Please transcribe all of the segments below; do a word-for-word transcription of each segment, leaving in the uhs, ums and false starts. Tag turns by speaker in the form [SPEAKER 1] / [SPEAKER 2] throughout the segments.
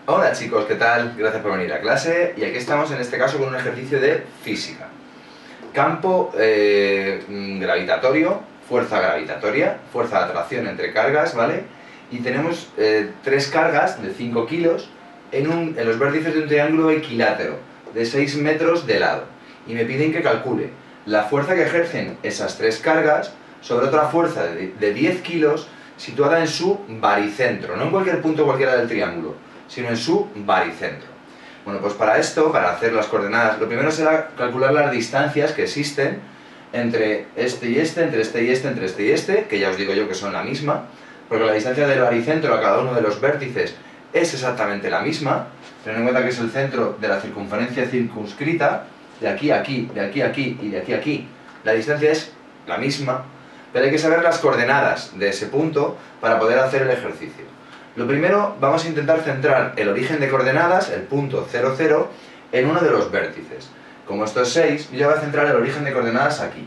[SPEAKER 1] Hola chicos, ¿qué tal? Gracias por venir a clase y aquí estamos en este caso con un ejercicio de física. Campo eh, gravitatorio, fuerza gravitatoria, fuerza de atracción entre cargas, ¿vale? Y tenemos eh, tres cargas de cinco kilos en, un, en los vértices de un triángulo equilátero de seis metros de lado. Y me piden que calcule la fuerza que ejercen esas tres cargas sobre otra fuerza de, de diez kilos situada en su baricentro, no en cualquier punto cualquiera del triángulo, sino en su baricentro. Bueno, pues para esto, para hacer las coordenadas, lo primero será calcular las distancias que existen entre este y este, entre este y este, entre este y este, que ya os digo yo que son la misma, porque la distancia del baricentro a cada uno de los vértices es exactamente la misma, teniendo en cuenta que es el centro de la circunferencia circunscrita, de aquí a aquí, de aquí a aquí y de aquí a aquí, la distancia es la misma, pero hay que saber las coordenadas de ese punto para poder hacer el ejercicio. Lo primero, vamos a intentar centrar el origen de coordenadas, el punto cero, cero, en uno de los vértices. Como esto es seis, yo voy a centrar el origen de coordenadas aquí.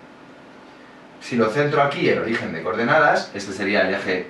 [SPEAKER 1] Si lo centro aquí, el origen de coordenadas, este sería el eje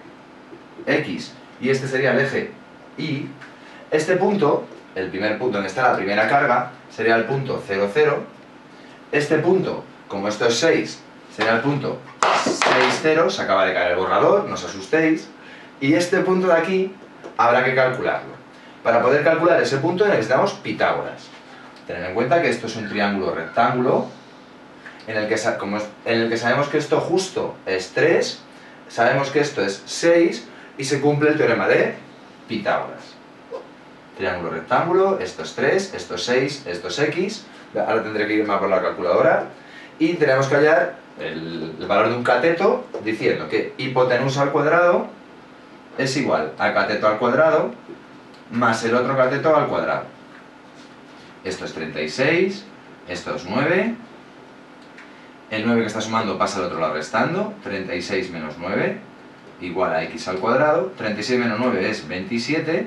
[SPEAKER 1] X y este sería el eje Y, este punto, el primer punto donde está la primera carga, sería el punto cero, cero. Este punto, como esto es seis, sería el punto seis, cero, se acaba de caer el borrador, no os asustéis. Y este punto de aquí habrá que calcularlo. Para poder calcular ese punto necesitamos Pitágoras. Tened en cuenta que esto es un triángulo rectángulo en el que, como es, en el que sabemos que esto justo es tres, sabemos que esto es seis y se cumple el teorema de Pitágoras. Triángulo rectángulo, esto es tres, esto es seis, esto es X. Ahora tendré que irme a por la calculadora. Y tenemos que hallar el, el valor de un cateto diciendo que hipotenusa al cuadrado es igual a cateto al cuadrado más el otro cateto al cuadrado. Esto es treinta y seis, esto es nueve, el nueve que está sumando pasa al otro lado restando, treinta y seis menos nueve igual a x al cuadrado, treinta y seis menos nueve es veintisiete,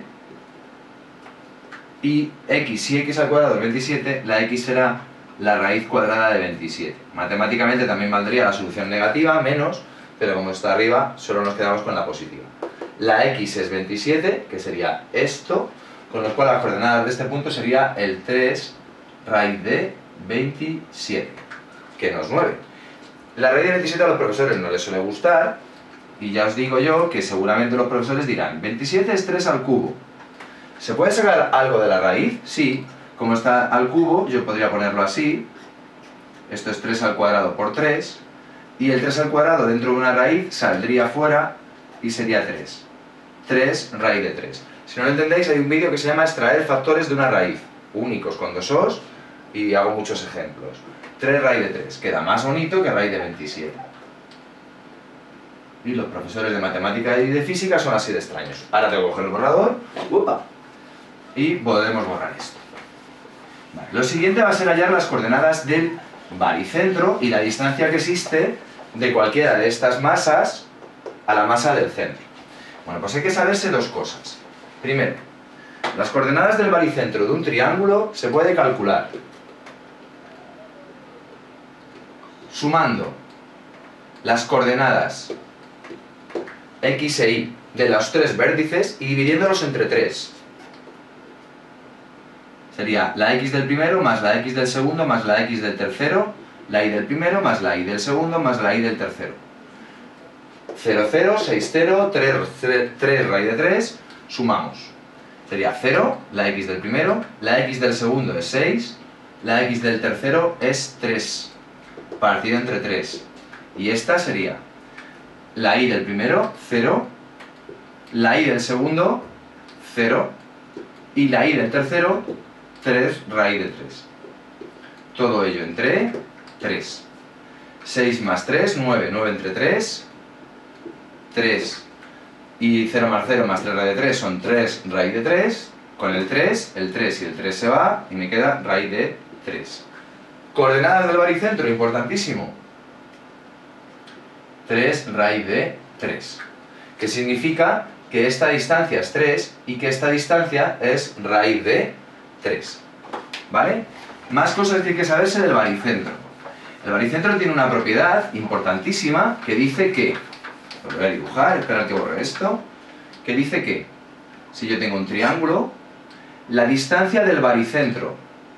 [SPEAKER 1] y x, si x al cuadrado es veintisiete, la x será la raíz cuadrada de veintisiete. Matemáticamente también valdría la solución negativa, menos, pero como está arriba, solo nos quedamos con la positiva. La x es veintisiete, que sería esto, con lo cual las coordenadas de este punto sería el tres raíz de veintisiete, que no es nueve. La raíz de veintisiete a los profesores no les suele gustar, y ya os digo yo que seguramente los profesores dirán, veintisiete es tres al cubo. ¿Se puede sacar algo de la raíz? Sí. Como está al cubo, yo podría ponerlo así. Esto es tres al cuadrado por tres, y el tres al cuadrado dentro de una raíz saldría fuera y sería tres. tres raíz de tres. Si no lo entendéis, hay un vídeo que se llama extraer factores de una raíz, únicos con dos os, y hago muchos ejemplos. tres raíz de tres, queda más bonito que raíz de veintisiete. Y los profesores de matemática y de física son así de extraños. Ahora tengo que coger el borrador, ¡upa! Y podemos borrar esto. Vale. Lo siguiente va a ser hallar las coordenadas del baricentro y la distancia que existe de cualquiera de estas masas a la masa del centro. Bueno, pues hay que saberse dos cosas. Primero, las coordenadas del baricentro de un triángulo se puede calcular sumando las coordenadas X e Y de los tres vértices y dividiéndolos entre tres. Sería la X del primero más la X del segundo más la X del tercero, la Y del primero más la Y del segundo más la Y del tercero. cero, cero, seis, cero, tres, tres raíz de tres, sumamos. Sería cero, la X del primero, la X del segundo es seis, la X del tercero es tres, partido entre tres. Y esta sería la Y del primero, cero, la Y del segundo, cero, y la Y del tercero, tres raíz de tres. Todo ello entre tres. seis más tres, nueve. nueve entre tres, tres. Y cero más cero más tres raíz de tres son tres raíz de tres. Con el tres, el tres y el tres se va y me queda raíz de tres. Coordenadas del baricentro, importantísimo. tres raíz de tres. Que significa que esta distancia es tres y que esta distancia es raíz de tres. ¿Vale? Más cosas que hay que saberse del baricentro. El baricentro tiene una propiedad importantísima que dice que, lo voy a dibujar, esperad que borre esto, que dice que si yo tengo un triángulo, la distancia del baricentro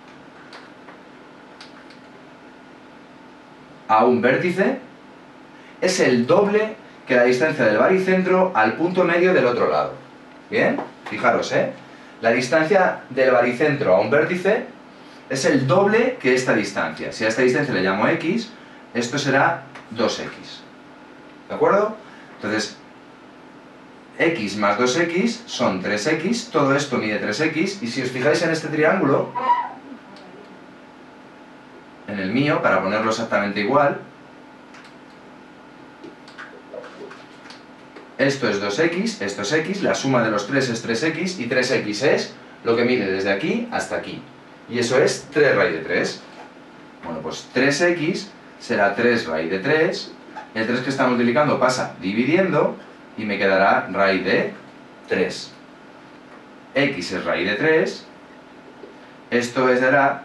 [SPEAKER 1] a un vértice es el doble que la distancia del baricentro al punto medio del otro lado. ¿Bien? Fijaros, ¿eh? La distancia del baricentro a un vértice es el doble que esta distancia. Si a esta distancia le llamo x, esto será dos x. ¿De acuerdo? Entonces, x más dos x son tres x, todo esto mide tres x, y si os fijáis en este triángulo, en el mío, para ponerlo exactamente igual, esto es dos x, esto es x, la suma de los tres es tres x, y tres x es lo que mide desde aquí hasta aquí. Y eso es tres raíz de tres. Bueno, pues tres x será tres raíz de tres, el tres que está multiplicando pasa dividiendo, y me quedará raíz de tres. X es raíz de tres, esto es dará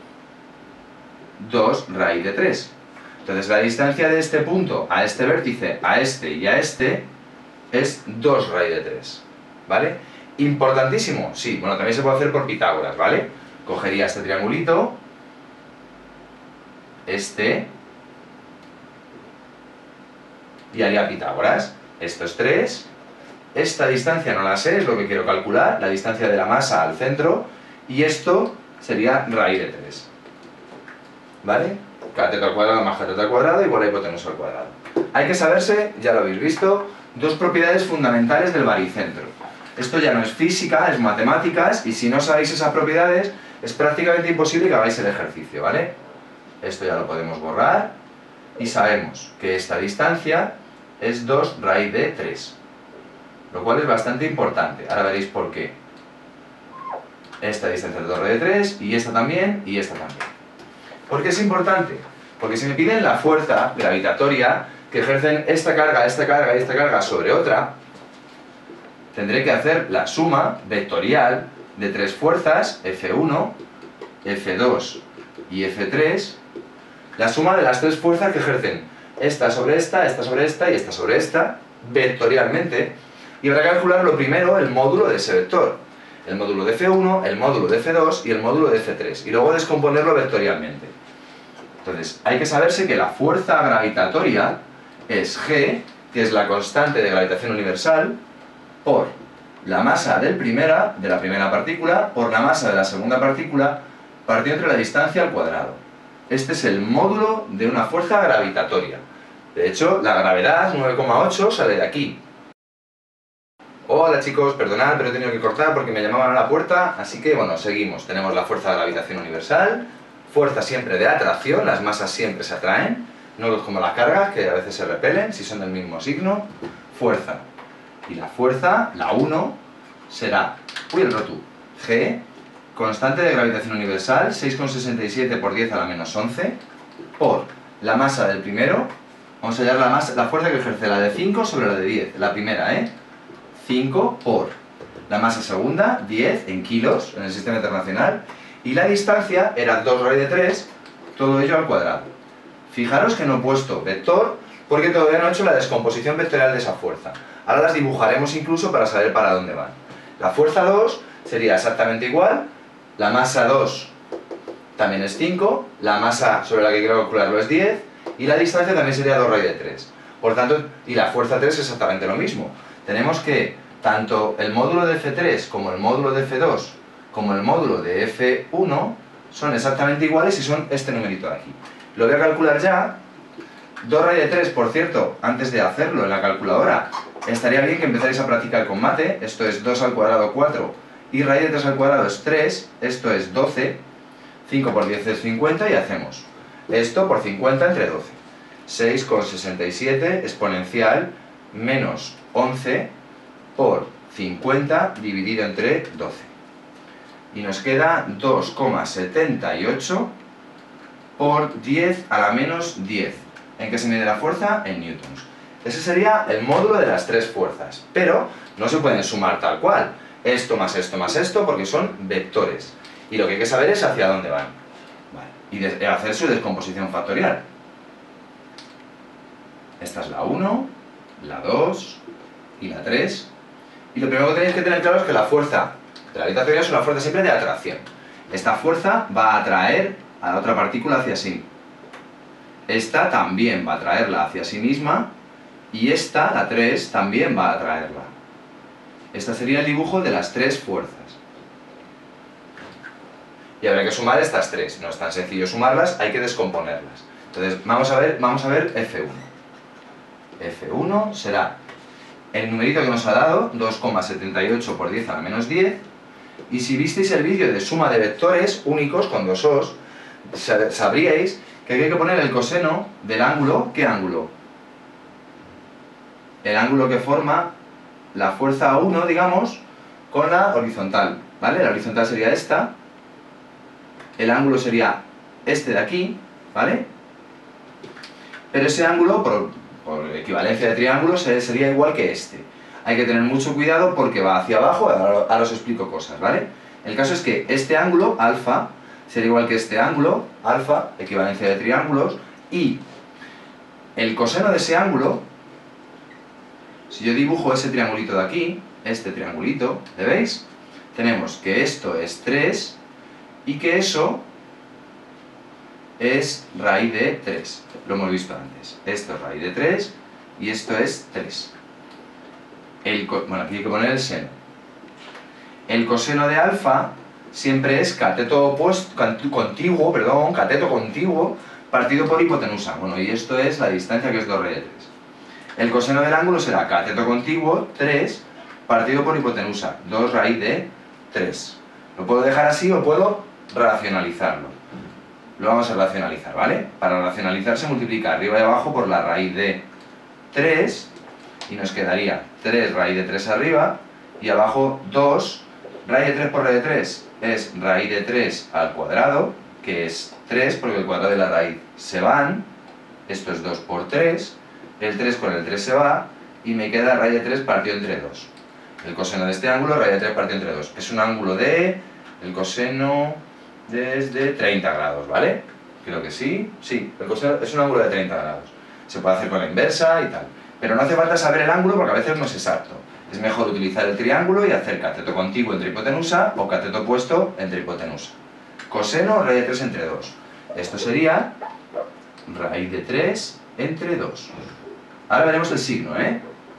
[SPEAKER 1] dos raíz de tres. Entonces la distancia de este punto a este vértice, a este y a este, es dos raíz de tres. ¿Vale? Importantísimo, sí, bueno, también se puede hacer por Pitágoras, ¿vale? Cogería este triangulito, este, y haría Pitágoras. Esto es tres, esta distancia no la sé, es lo que quiero calcular, la distancia de la masa al centro, y esto sería raíz de tres. ¿Vale? Cateto al cuadrado más cateto al cuadrado igual a hipotenusa al cuadrado. Hay que saberse, ya lo habéis visto, dos propiedades fundamentales del baricentro. Esto ya no es física, es matemáticas, y si no sabéis esas propiedades, es prácticamente imposible que hagáis el ejercicio, ¿vale? Esto ya lo podemos borrar, y sabemos que esta distancia es dos raíz de tres, lo cual es bastante importante. Ahora veréis por qué. Esta distancia es dos raíz de tres, y esta también, y esta también. ¿Por qué es importante? Porque si me piden la fuerza gravitatoria que ejercen esta carga, esta carga y esta carga sobre otra, tendré que hacer la suma vectorial de tres fuerzas, F uno, F dos y F tres, la suma de las tres fuerzas que ejercen esta sobre esta, esta sobre esta y esta sobre esta, vectorialmente, y habrá que calcular lo primero, el módulo de ese vector. El módulo de F uno, el módulo de F dos y el módulo de F tres, y luego descomponerlo vectorialmente. Entonces, hay que saberse que la fuerza gravitatoria es G, que es la constante de gravitación universal, por la masa del primera, de la primera partícula, por la masa de la segunda partícula, partido entre la distancia al cuadrado. Este es el módulo de una fuerza gravitatoria. De hecho, la gravedad, nueve coma ocho, sale de aquí. Hola chicos, perdonad, pero he tenido que cortar porque me llamaban a la puerta, así que bueno, seguimos. Tenemos la fuerza de gravitación universal, fuerza siempre de atracción, las masas siempre se atraen, no como las cargas, que a veces se repelen, si son del mismo signo. Fuerza. Y la fuerza, la uno, será, uy el rotu, G, constante de gravitación universal, seis coma sesenta y siete por diez a la menos once, por la masa del primero, vamos a hallar la, masa, la fuerza que ejerce la de cinco sobre la de diez, la primera, ¿eh? cinco por la masa segunda, diez en kilos en el sistema internacional, y la distancia era dos raíz de tres, todo ello al cuadrado. Fijaros que no he puesto vector porque todavía no he hecho la descomposición vectorial de esa fuerza. Ahora las dibujaremos incluso para saber para dónde van. La fuerza dos sería exactamente igual, la masa dos también es cinco, la masa sobre la que quiero calcularlo es diez, y la distancia también sería dos raíz de tres. Por tanto, y la fuerza tres es exactamente lo mismo. Tenemos que tanto el módulo de F tres como el módulo de F dos como el módulo de F uno son exactamente iguales y son este numerito de aquí. Lo voy a calcular ya. dos raíz de tres, por cierto, antes de hacerlo en la calculadora, estaría bien que empezarais a practicar con mate. Esto es dos al cuadrado, cuatro, y raíz de tres al cuadrado es tres, esto es doce, cinco por diez es cincuenta, y hacemos esto por cincuenta entre doce. seis coma sesenta y siete exponencial menos once por cincuenta dividido entre doce. Y nos queda dos coma setenta y ocho por diez a la menos diez. ¿En qué se mide la fuerza? En newtons. Ese sería el módulo de las tres fuerzas, pero no se pueden sumar tal cual. Esto más esto más esto, porque son vectores. Y lo que hay que saber es hacia dónde van. Vale. Y de hacer su descomposición factorial. Esta es la uno, la dos y la tres. Y lo primero que tenéis que tener claro es que la fuerza gravitatoria es una fuerza siempre de atracción. Esta fuerza va a atraer a la otra partícula hacia sí. Esta también va a atraerla hacia sí misma, y esta, la tres, también va a atraerla. Este sería el dibujo de las tres fuerzas. Y habrá que sumar estas tres. No es tan sencillo sumarlas, hay que descomponerlas. Entonces, vamos a ver, vamos a ver F uno. F uno será el numerito que nos ha dado, dos coma setenta y ocho por diez a la menos diez, y si visteis el vídeo de suma de vectores únicos con dos os, sabríais que hay que poner el coseno del ángulo. ¿Qué ángulo? El ángulo que forma la fuerza uno, digamos, con la horizontal, ¿vale? La horizontal sería esta, el ángulo sería este de aquí, ¿vale? Pero ese ángulo, por, por equivalencia de triángulos, sería igual que este. Hay que tener mucho cuidado porque va hacia abajo, ahora, ahora os explico cosas, ¿vale? El caso es que este ángulo, alfa, sería igual que este ángulo, alfa, equivalencia de triángulos, y el coseno de ese ángulo, si yo dibujo ese triangulito de aquí, este triangulito, ¿le veis? Tenemos que esto es tres y que eso es raíz de tres. Lo hemos visto antes. Esto es raíz de tres y esto es tres. El, bueno, aquí hay que poner el seno. El coseno de alfa siempre es cateto opuesto, contiguo, perdón, cateto contiguo partido por hipotenusa. Bueno, y esto es la distancia, que es dos raíz de tres. El coseno del ángulo será cateto contiguo, tres, partido por hipotenusa, dos raíz de tres. Lo puedo dejar así o puedo racionalizarlo. Lo vamos a racionalizar, ¿vale? Para racionalizar se multiplica arriba y abajo por la raíz de tres, y nos quedaría tres raíz de tres arriba, y abajo dos, raíz de tres por raíz de tres es raíz de tres al cuadrado, que es tres, porque el cuadrado y la raíz se van, esto es dos por tres, el tres con el tres se va, y me queda raíz de tres partido entre dos. El coseno de este ángulo, raíz de tres partido entre dos. Es un ángulo de... el coseno desde treinta grados, ¿vale? Creo que sí. Sí, el coseno es un ángulo de treinta grados. Se puede hacer con la inversa y tal. Pero no hace falta saber el ángulo porque a veces no es exacto. Es mejor utilizar el triángulo y hacer cateto contiguo entre hipotenusa o cateto opuesto entre hipotenusa. Coseno, raíz de tres entre dos. Esto sería raíz de tres entre dos. Ahora veremos el signo, ¿eh?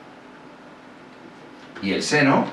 [SPEAKER 1] Y el seno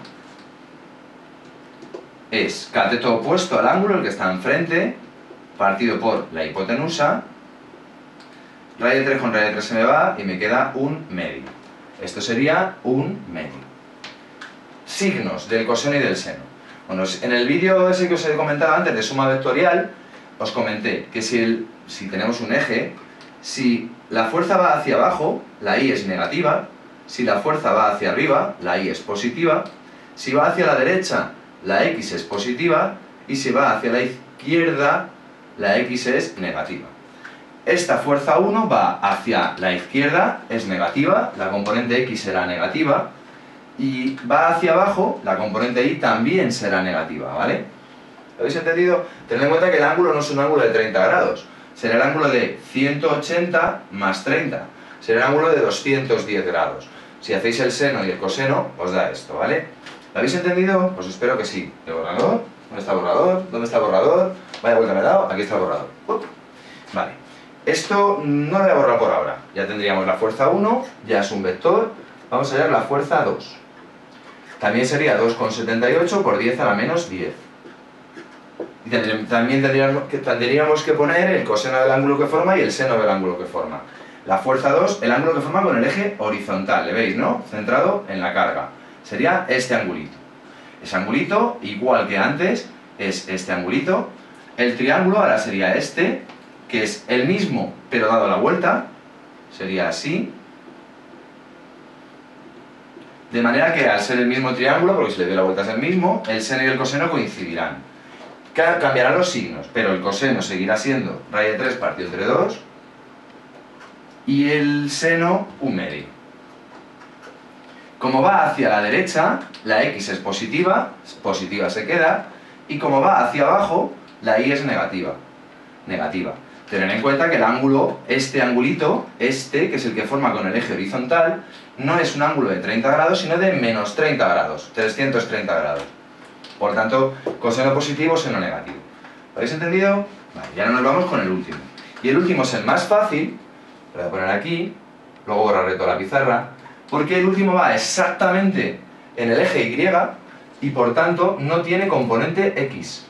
[SPEAKER 1] es cateto opuesto al ángulo, el que está enfrente, partido por la hipotenusa. Raíz de tres con raíz de tres se me va y me queda un medio. Esto sería un medio. Signos del coseno y del seno. Bueno, en el vídeo ese que os he comentado antes de suma vectorial, os comenté que si, el, si tenemos un eje, si la fuerza va hacia abajo, la y es negativa. Si la fuerza va hacia arriba, la y es positiva. Si va hacia la derecha, la x es positiva. Y si va hacia la izquierda, la x es negativa. Esta fuerza uno va hacia la izquierda, es negativa, la componente x será negativa. Y va hacia abajo, la componente y también será negativa, ¿vale? ¿Lo habéis entendido? Tened en cuenta que el ángulo no es un ángulo de treinta grados. Será el ángulo de ciento ochenta más treinta. Será el ángulo de doscientos diez grados. Si hacéis el seno y el coseno, os da esto, ¿vale? ¿Lo habéis entendido? Pues espero que sí. ¿El borrador? ¿Dónde está el borrador? ¿Dónde está el borrador? Vaya vuelta me he dado, aquí está el borrador. Uh. Vale. Esto no lo voy a borrar por ahora. Ya tendríamos la fuerza uno, ya es un vector. Vamos a hallar la fuerza dos. También sería dos coma setenta y ocho por diez a la menos diez. Y también tendríamos que, tendríamos que poner el coseno del ángulo que forma y el seno del ángulo que forma. La fuerza dos, el ángulo que forma con el eje horizontal, ¿le veis, no? Centrado en la carga. Sería este angulito. Ese angulito, igual que antes, es este angulito. El triángulo ahora sería este, que es el mismo, pero dado la vuelta. Sería así. De manera que al ser el mismo triángulo, porque si le doy la vuelta es el mismo, el seno y el coseno coincidirán. Cambiarán los signos, pero el coseno seguirá siendo raíz de tres partido entre dos y el seno un medio. Como va hacia la derecha, la x es positiva, positiva se queda, y como va hacia abajo, la y es negativa. Negativa. Tener en cuenta que el ángulo, este angulito, este, que es el que forma con el eje horizontal, no es un ángulo de treinta grados, sino de menos treinta grados, trescientos treinta grados. Por tanto, coseno positivo, seno negativo. ¿Lo habéis entendido? Vale, ya nos vamos con el último. Y el último es el más fácil, lo voy a poner aquí, luego borraré toda la pizarra, porque el último va exactamente en el eje Y y por tanto no tiene componente X.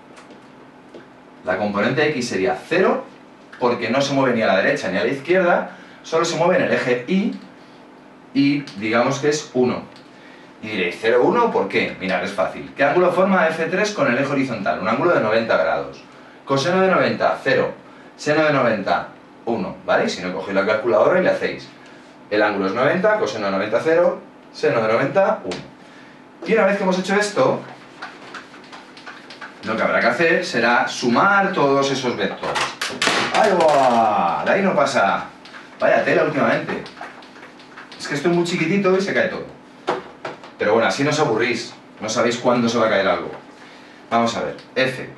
[SPEAKER 1] La componente X sería cero, porque no se mueve ni a la derecha ni a la izquierda, solo se mueve en el eje Y, y digamos que es uno. Y diréis, cero, uno, ¿por qué? Mirad, es fácil. ¿Qué ángulo forma F tres con el eje horizontal? Un ángulo de noventa grados. Coseno de noventa, cero. Seno de noventa, uno. ¿Vale? Si no, cogéis la calculadora y le hacéis. El ángulo es noventa, coseno de noventa, cero. Seno de noventa, uno. Y una vez que hemos hecho esto, lo que habrá que hacer será sumar todos esos vectores. ¡Ahí va! De ahí no pasa. Vaya tela últimamente. Es que estoy muy chiquitito y se cae todo. Pero bueno, así no os aburrís. No sabéis cuándo se va a caer algo. Vamos a ver. F.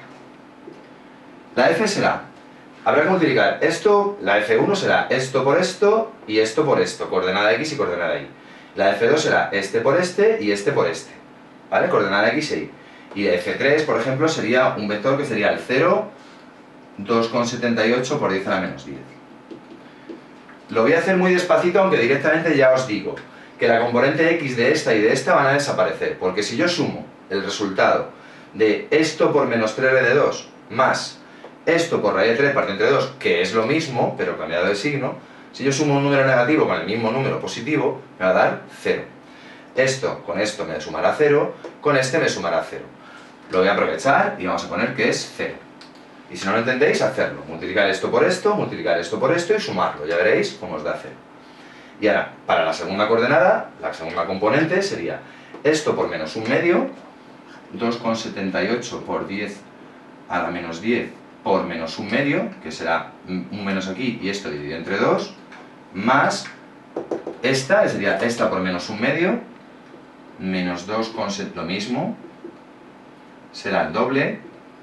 [SPEAKER 1] La F será... Habrá que multiplicar esto, la F uno será esto por esto y esto por esto. Coordenada X y coordenada Y. La F dos será este por este y este por este. ¿Vale? Coordenada X e Y. Y la F tres, por ejemplo, sería un vector que sería el cero, dos coma setenta y ocho por diez a la menos diez. Lo voy a hacer muy despacito, aunque directamente ya os digo que la componente X de esta y de esta van a desaparecer, porque si yo sumo el resultado de esto por menos tres r de dos más esto por raíz de tres partido entre dos, que es lo mismo, pero cambiado de signo, si yo sumo un número negativo con el mismo número positivo, me va a dar cero. Esto con esto me sumará cero, con este me sumará cero. Lo voy a aprovechar y vamos a poner que es cero. Y si no lo entendéis, hacerlo. Multiplicar esto por esto, multiplicar esto por esto y sumarlo. Ya veréis cómo os da cero. Y ahora, para la segunda coordenada, la segunda componente sería esto por menos un medio, dos coma setenta y ocho por diez a la menos diez por menos un medio, que será un menos aquí y esto dividido entre dos, más esta, que sería esta por menos un medio, menos dos, lo mismo, será el doble,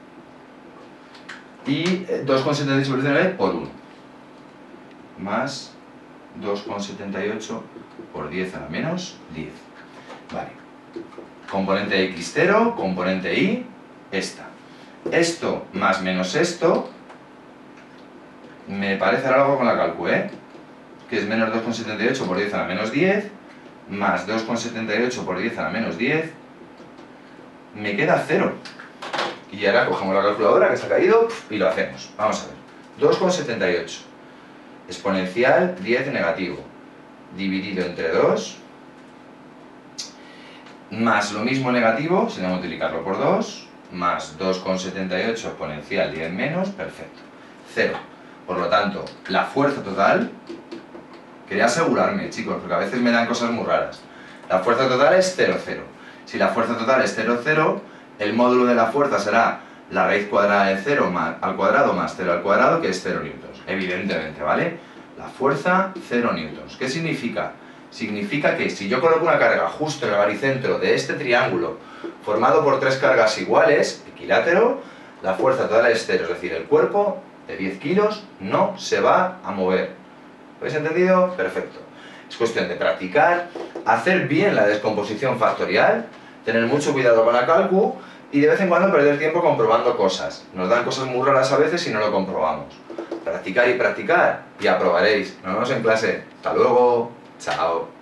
[SPEAKER 1] y dos coma setenta y ocho por diecinueve por uno, más dos coma setenta y ocho por diez a la menos diez. Vale. Componente X cero, componente Y, esta. Esto más menos esto, me parece algo con la calcu, ¿eh? Que es menos dos coma setenta y ocho por diez a la menos diez, más dos coma setenta y ocho por diez a la menos diez, me queda cero. Y ahora cogemos la calculadora que se ha caído y lo hacemos. Vamos a ver. dos coma setenta y ocho. Exponencial diez negativo. Dividido entre dos. Más lo mismo negativo, sería multiplicarlo por dos. Más dos coma setenta y ocho exponencial diez menos. Perfecto. cero. Por lo tanto, la fuerza total... Quería asegurarme, chicos, porque a veces me dan cosas muy raras. La fuerza total es cero, cero. Si la fuerza total es cero, cero, el módulo de la fuerza será la raíz cuadrada de cero más, al cuadrado más cero al cuadrado, que es cero newtons. Evidentemente, ¿vale? La fuerza, cero newtons. ¿Qué significa? Significa que si yo coloco una carga justo en el baricentro de este triángulo, formado por tres cargas iguales, equilátero, la fuerza total es cero. Es decir, el cuerpo de diez kilos no se va a mover. ¿Lo habéis entendido? Perfecto. Es cuestión de practicar, hacer bien la descomposición factorial, tener mucho cuidado con la calcu y de vez en cuando perder tiempo comprobando cosas. Nos dan cosas muy raras a veces y no lo comprobamos. Practicar y practicar y aprobaréis. Nos vemos en clase. Hasta luego. Chao.